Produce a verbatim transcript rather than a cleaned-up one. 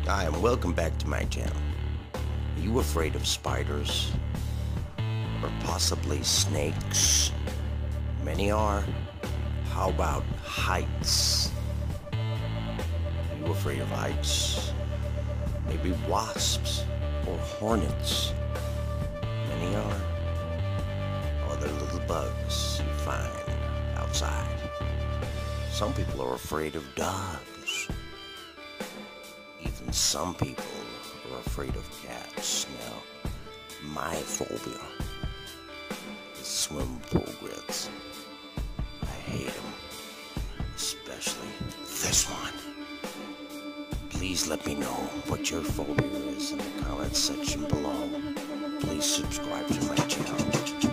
Hi, and welcome back to my channel. Are you afraid of spiders? Or possibly snakes? Many are. How about heights? Are you afraid of heights? Maybe wasps or hornets? Many are. Or they're little bugs you find outside. Some people are afraid of dogs. Even some people are afraid of cats. Now, my phobia is swimming pool grits. I hate them, especially this one. Please let me know what your phobia is in the comments section below. Please subscribe to my channel.